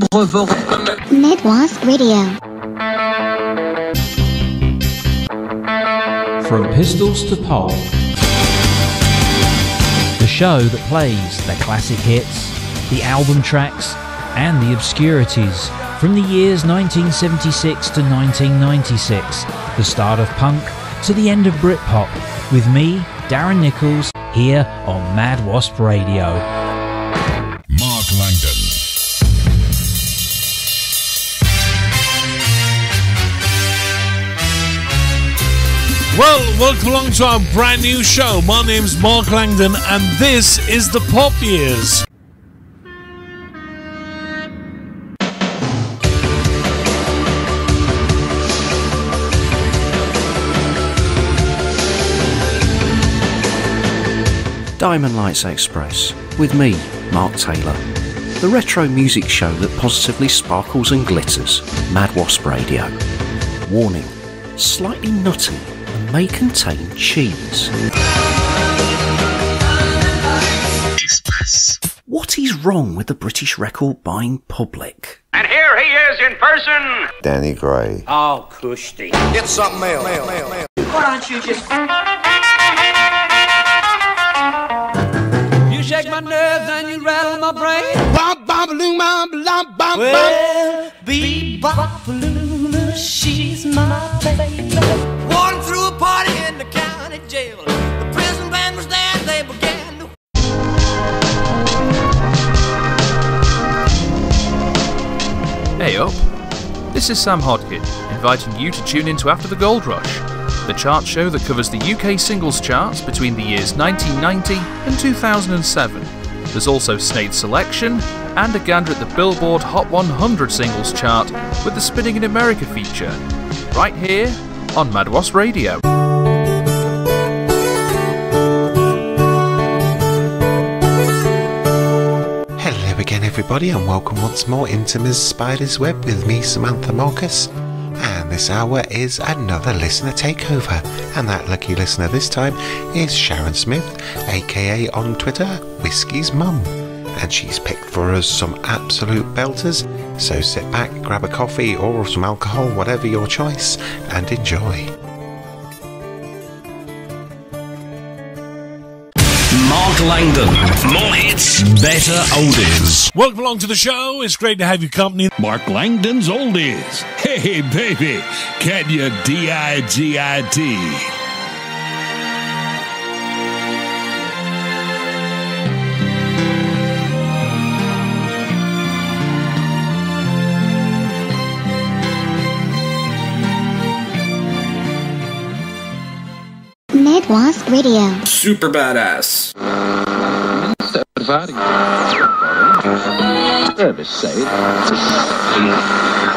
Midwest Radio. From Pistols to Pole, the show that plays the classic hits, the album tracks, and the obscurities from the years 1976 to 1996, the start of punk to the end of Britpop, with me, Darren Nichols, here on Mad Wasp Radio. Mark Langdon. Well, welcome along to our brand new show. My name's Mark Langdon and this is the Pop Years. Diamond Lights Express, with me, Mark Taylor. The retro music show that positively sparkles and glitters. Mad Wasp Radio. Warning, slightly nutty and may contain cheese. What is wrong with the British record buying public? And here he is in person, Danny Gray. Oh, Kushti. It's something else. Why don't you just... You shake my nerves and you rattle my brain. Well, Bebop-a-lula, she's my baby. Walking through a party in the county jail. The prison band was there, they began to... Hey up, this is Sam Hodkin, inviting you to tune into After the Gold Rush, the chart show that covers the UK singles charts between the years 1990 and 2007. There's also Snade's Selection and a gander at the Billboard Hot 100 singles chart with the Spinning in America feature, right here on Mad Wasp Radio. Hello again everybody, and welcome once more into Ms. Spider's Web with me, Samantha Marcus. And this hour is another listener takeover, and that lucky listener this time is Sharon Smith, aka on Twitter, Whiskey's Mum. And she's picked for us some absolute belters, so sit back, grab a coffee or some alcohol, whatever your choice, and enjoy. Mark Langdon. More hits, better oldies. Welcome along to the show. It's great to have your company. Mark Langdon's Oldies. Hey, baby, can you D-I-G-I-T? Midwest Radio. Super badass. Service safe.